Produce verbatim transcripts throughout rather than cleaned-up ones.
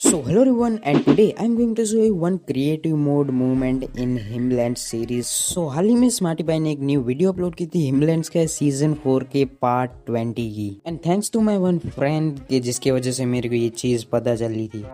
So hello everyone, and today I'm going to show you one creative mode movement in Himland series. So हाल ही में Smarty भाई ने एक न्यू वीडियो अपलोड की थी हिमलैंड्स के सीजन फोर के पार्ट ट्वेंटी की। And thanks to my one friend के जिसकी वजह से मेरे को ये चीज़ पता चली थी।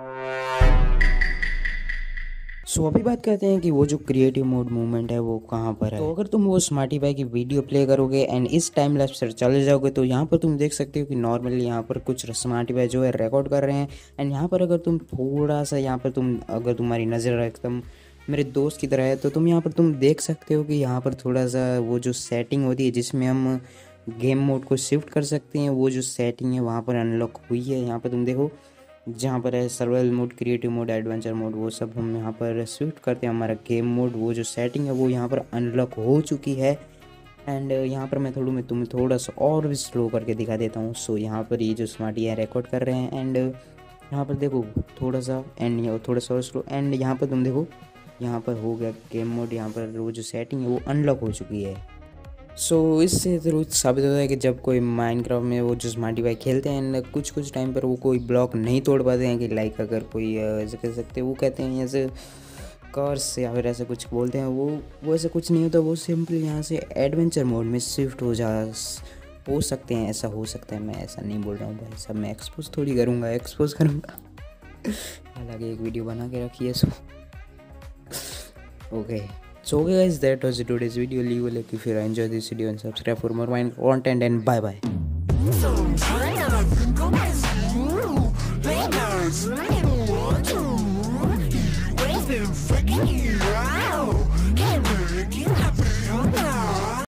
सो so, अभी बात करते हैं कि वो जो क्रिएटिव मोड मूवमेंट है वो कहाँ पर है। तो अगर तुम वो स्मार्टी भाई की वीडियो प्ले करोगे एंड इस टाइम लैप्स पर चले जाओगे तो यहाँ पर तुम देख सकते हो कि नॉर्मली यहाँ पर कुछ स्मार्टी भाई जो है रिकॉर्ड कर रहे हैं। एंड यहाँ पर अगर तुम थोड़ा सा यहाँ पर तुम अगर तुम्हारी नज़र एकदम मेरे दोस्त की तरह है तो तुम यहाँ पर तुम देख सकते हो कि यहाँ पर थोड़ा सा वो जो सेटिंग होती है जिसमें हम गेम मोड को शिफ्ट कर सकते हैं, वो जो सेटिंग है वहाँ पर अनलॉक हुई है। यहाँ पर तुम देखो जहाँ पर है survival mode, creative mode, adventure mode, वो सब हम यहाँ पर स्विफ्ट करते हैं। हमारा गेम मोड वो जो सेटिंग है वो यहाँ पर अनलॉक हो चुकी है। एंड यहाँ पर मैं थोड़ा मैं तुम्हें थोड़ा सा और भी स्लो करके दिखा देता हूँ। सो यहाँ पर ये जो स्मार्टी है रिकॉर्ड कर रहे हैं एंड यहाँ पर देखो थोड़ा सा एंड थोड़ा सा और स्लो। एंड यहाँ पर तुम देखो यहाँ पर हो गया गेम मोड, यहाँ पर वो जो सेटिंग है वो अनलॉक हो चुकी है। सो so, इससे ज़रूर साबित होता है कि जब कोई माइनक्राफ्ट में वो जो स्मार्टी भाई खेलते हैं एंड कुछ कुछ टाइम पर वो कोई ब्लॉक नहीं तोड़ पाते हैं कि लाइक अगर कोई ऐसे कह सकते हैं वो कहते हैं ऐसे कर्स या फिर ऐसे कुछ बोलते हैं, वो वो ऐसे कुछ नहीं होता। वो सिंपली यहाँ से एडवेंचर मोड में शिफ्ट हो जा हो सकते हैं। ऐसा हो सकता है, मैं ऐसा नहीं बोल रहा हूँ भाई साहब, मैं एक्सपोज थोड़ी करूँगा एक्सपोज करूँगा हालांकि एक वीडियो बना के रखी है। So okay So okay guys, that was today's video. Leave a like if you enjoy this video and subscribe for more Minecraft content, and bye bye. So